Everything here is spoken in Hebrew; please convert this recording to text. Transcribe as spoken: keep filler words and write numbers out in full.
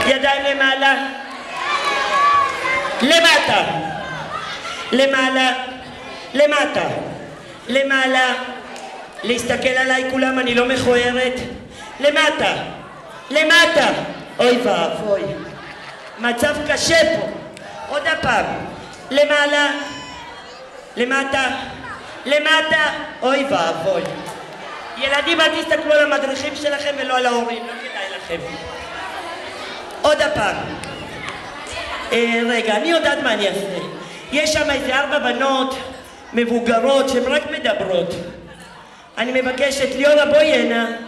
ידיים למעלה. למטה. למעלה. למטה. למעלה. להסתכל עליי כולם, אני לא מכוערת. למטה. למטה. אוי ואבוי. מצב קשה פה. עוד הפעם. למעלה. למטה. למטה. אוי ואבוי. ילדים, אל תסתכלו על המדריכים שלכם ולא על ההורים, לא כדאי לכם. עוד הפעם. אה, רגע, אני יודעת מה אני אעשה. יש שם איזה ארבע בנות מבוגרות שהן רק מדברות. אני מבקשת, ליאורה, בואי הנה.